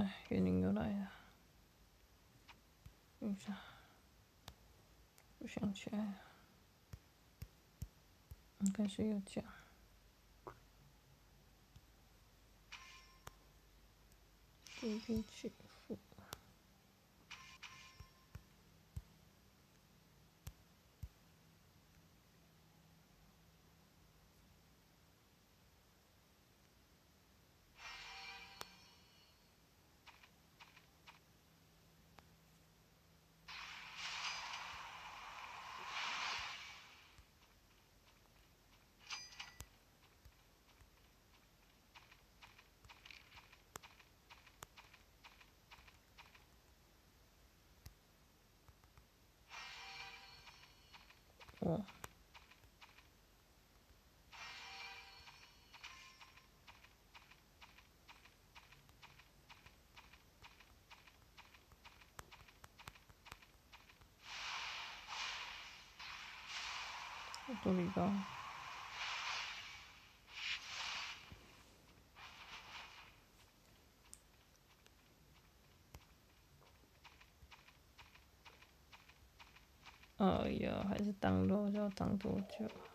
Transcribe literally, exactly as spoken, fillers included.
哎，园林又来了，等一下，我想起来了，应该是有讲。第一批起付。哦，我都理到。哎呀，还是当肉要当多久？